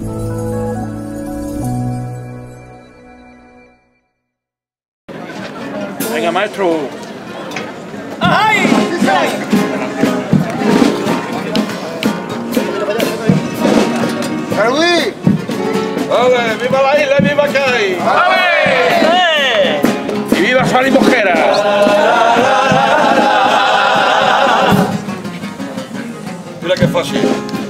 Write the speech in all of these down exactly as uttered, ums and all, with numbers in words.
Venga, maestro. ¡Ay! ¡Carluí! ¡Ole! ¡Viva la isla y viva Cádiz! ¡Ale! ¡Y viva Sal y Mojeras! Mira qué fácil.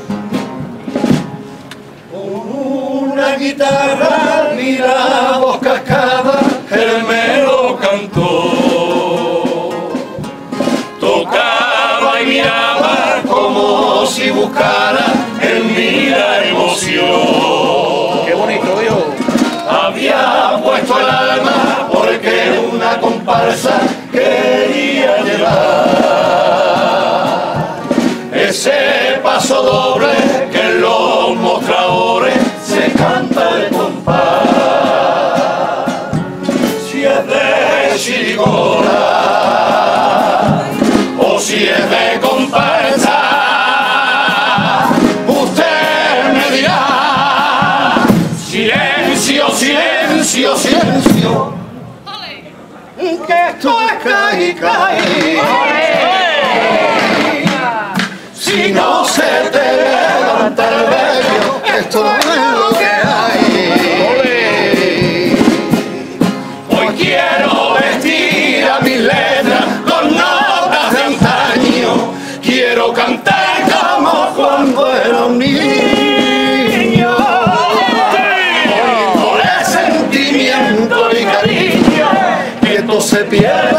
Con una guitarra, mira voz cascada, él me lo cantó. Tocaba y miraba como si buscara en mí la emoción. ¡Qué bonito, Dios! Había puesto el alma porque una comparsa quería llevar ese paso doble que en los mostradores se canta de compás. Si es de chirigona o si es de comparsa, usted me dirá. Silencio, silencio, silencio, que esto es caí, caí. Si no se te levanta el vello, esto es lo que hay. Hoy quiero vestir a mis letras con notas de antaño, quiero cantar como cuando era un niño. Por el sentimiento y cariño, que esto se pierde